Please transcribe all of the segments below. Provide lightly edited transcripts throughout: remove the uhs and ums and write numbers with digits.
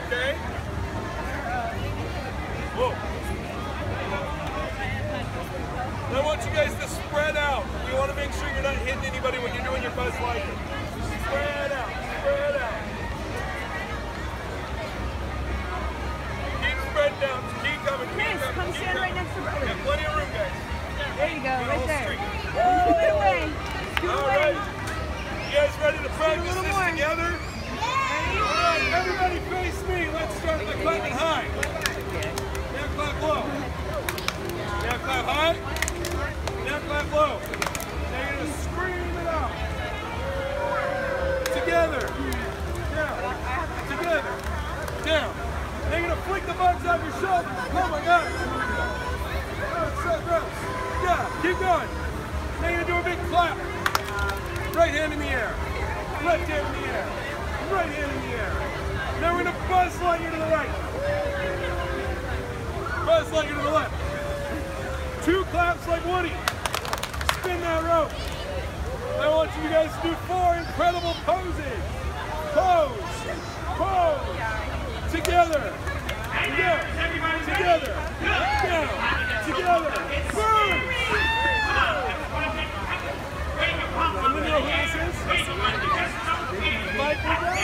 okay? Whoa. I want you guys to spread out. We want to make sure you're not hitting anybody when you're doing your buzz lighting. Spread out, spread out. Keep spreading out, keep coming, keep Chris, coming. come stand right next to Brother. Got plenty of room, guys. There you go, right there. Street. Move it away. Move All away. right. You guys ready to practice this more. together? All right, everybody face me. Let's start by clapping high. Now clap low. Now clap high. Now clap low. Now you're going to scream it out. Together. Down. Together. Down. Now you're going to flick the bugs off your shoulders. Oh my God. Oh, it's so gross. Yeah, keep going. Now you're going to do a big clap. Right hand in the air. Left hand in the air. Right hand in the air. Now we're going to buzz light you to the right. Buzz light you to the left. 2 claps like Woody. Spin that rope. I want you guys to do 4 incredible poses. Pose. Pose. Together. Down. Together. Down. Together. Boom. Anyone know who this is? Mike,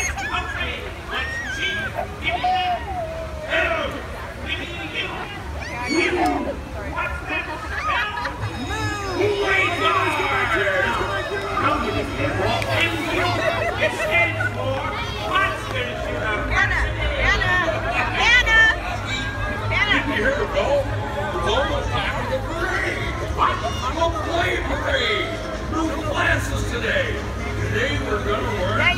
It stands for Monsters Anna. Did you hear the bell? It's almost time for the parade. I'm a play parade. No classes today. Today we're gonna learn